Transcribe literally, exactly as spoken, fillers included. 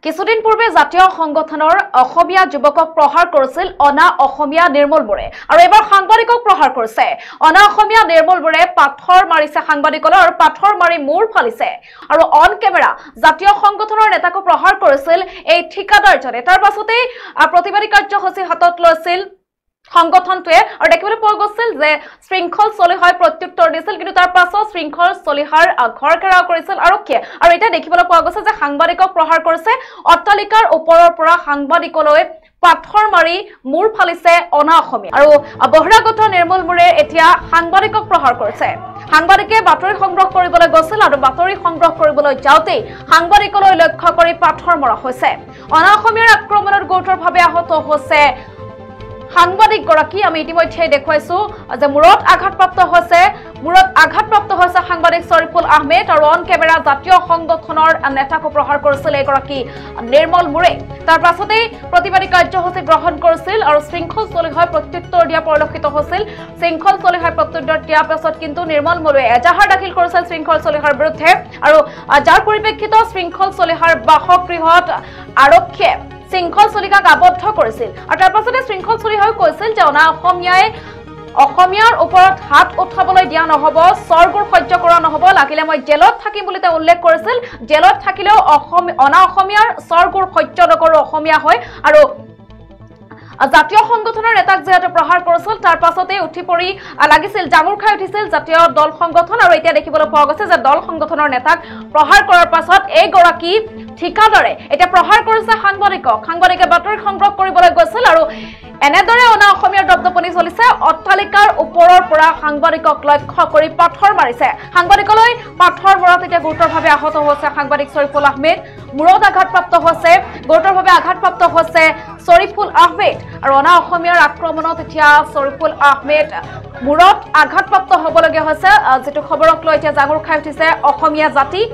কিছুদিন পূৰ্বে জাতীয় সংগঠনৰ অসমীয়া যুৱকক প্ৰহাৰ কৰিছিল অনা অসমীয়া নিৰ্মল বৰে আৰু এবাৰ সাংবাদিকক প্ৰহাৰ কৰিছে অনা অসমীয়া নিৰ্মল বৰে পাথৰ মাৰিছে সাংবাদিকলৈ আৰু পাথৰ মাৰি মূৰ ফালিছে আৰু অন কেমেৰা জাতীয় সংগঠনৰ নেতাক প্ৰহাৰ কৰিছিল এই ঠিকাদাৰজনে তাৰ পাছতে প্ৰতিবাদী কাৰ্যসূচী হাতত লৈছিল সংগঠনটোৱে আৰু দেখিবলৈ পোৱা গৈছিল যে শৃংখল চলিহাৰ প্ৰত্যুত্তৰ দিছিল কিন্তু তাৰ পাছত শৃংখল চলিহাৰ ঘৰ ঘেৰাও কৰিছিল আৰক্ষীয়ে আৰু এটা দেখিবলৈ পোৱা গৈছে যে সাংবাদিকক প্ৰহাৰ কৰিছে অট্টালিকাৰ ওপৰৰ পৰা সাংবাদিকলৈ পাথৰ মাৰি মূৰ ফালিছে অনা অসমীয়া আৰু বহিৰাগত নিৰ্মল বৰে এতিয়া সাংবাদিকক প্ৰহাৰ কৰিছে সাংবাদিকে বাতৰি সংগ্ৰহ কৰিবলৈ গৈছিল আৰু বাতৰি সংগ্ৰহ কৰিবলৈ যাওঁতে সাংবাদিকলৈ লক্ষ্য কৰি পাথৰ মৰা হৈছে অনা অসমীয়াৰ আক্ৰমণত গুৰুতৰভাৱে আহত হৈছে সাংবাদিক গৰাকী আমি ইতিমধ্যে দেখুৱাইছো যে মূৰত আঘাতপ্ৰাপ্ত হৈছে মূৰত আঘাতপ্ৰাপ্ত হৈছে সাংবাদিক শৰীফুল আহমেদ আৰু অন কেমেৰা জাতীয় সংগঠনৰ নেতাক প্ৰহাৰ কৰিছিল এগৰাকী নিৰ্মল বৰে তাৰ পাছতে প্ৰতিবাদী কাৰ্যসূচী গ্ৰহণ কৰিছিল আৰু শৃংখল চলিহাৰ প্ৰত্যুত্তৰ দিয়া পৰিলক্ষিত হৈছিল শৃংখল চলিহাৰ প্ৰত্যুত্তৰ দিয়াৰ পাছত কিন্তু নিৰ্মল বৰে এজাহাৰ দাখিল কৰিছিল শৃংখল চলিহাৰ বিৰুদ্ধে আৰু যাৰ পৰিপ্ৰেক্ষিতত শৃংখল চলিহাৰ বাসগৃহত আৰক্ষীয়ে শৃংখল চলিকাক আবদ্ধ কৰিছিল আৰু তাৰ পাছতে শৃংখল চলিহাই কৈছিল যে অনা অসমীয়াই অসমীয়াৰ ওপৰত হাত উঠাবলৈ দিয়া নহব স্বৰ্গৰ সহ্য কৰা নহব লাগিলে মই জেলত থাকিম বুলি তেওঁ উল্লেখ কৰিছিল জেলত থাকিলেও অসম অনা অসমীয়াৰ স্বৰ্গৰ সহ্য নকৰো অসমীয়া হয় আৰু জাতীয় সংগঠনৰ নেতাক যেহেতু প্ৰহাৰ কৰিছিল তাৰ পাছতে উঠি পৰি লাগিছিল জামুৰ খাই উঠিছিল জাতীয় দল সংগঠন আৰু এতিয়া দেখিবলৈ পোৱা গৈছে যে দল সংগঠনৰ নেতাক প্ৰহাৰ কৰাৰ পাছত এই গৰাকী ঠিকাদাৰে এতিয়া প্ৰহাৰ কৰিছে সাংবাদিকক সাংবাদিকে বাতৰি সংগ্ৰহ কৰিবলৈ গৈছিল আৰু এনেদৰে অনা অসমীয়াৰ দপদপনি চলিছে অট্টালিকাৰ ওপৰৰ পৰা সাংবাদিকক লক্ষ্য কৰি পাথৰ মাৰিছে সাংবাদিকলৈ পাথৰ মৰাত এতিয়া গুৰুতৰভাৱে আহত হৈছে সাংবাদিক শৰীফুল আহমেদ মূৰত আঘাতপ্ৰাপ্ত হৈছে গুৰুতৰভাৱে আঘাতপ্ৰাপ্ত হৈছে শৰীফুল আহমেদ আৰু অনা অসমীয়াৰ আক্ৰমণত এতিয়া শৰীফুল আহমেদ মূৰত আঘাতপ্ৰাপ্ত হ'বলগীয়া হৈছে যিটো খবৰক লৈ এতিয়া জাগৰ খাই উঠিছে অসমীয়া জাতি